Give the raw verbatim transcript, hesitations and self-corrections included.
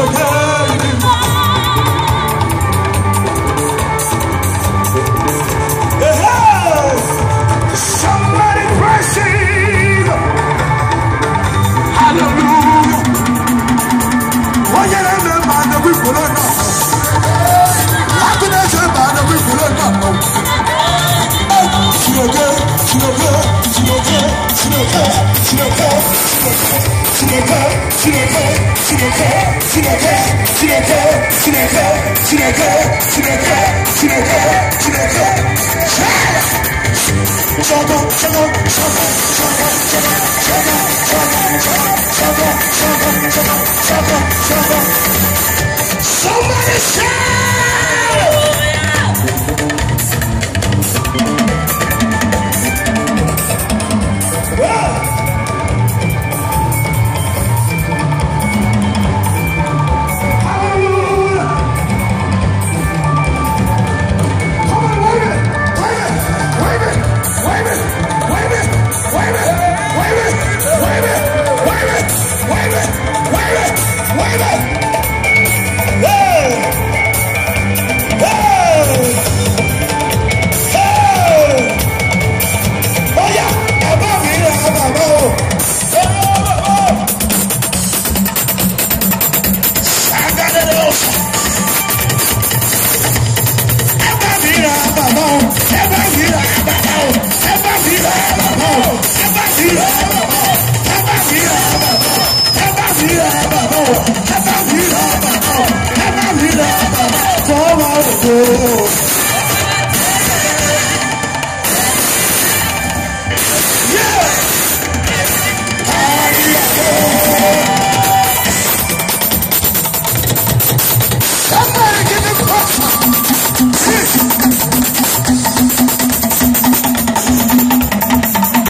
Somebody praising. Hallelujah. Oh, yeah, I'm the man that we put on. How can I say man that we put on? She okay, she okay, she okay, she okay, she okay, she okay, she okay, she okay, she okay, she okay, she okay, she okay, she okay, she okay, she okay. Shaka, shaka, shaka, shaka, shaka, shaka, shaka, shaka, shaka, shaka, shaka. Somebody shout! Oh,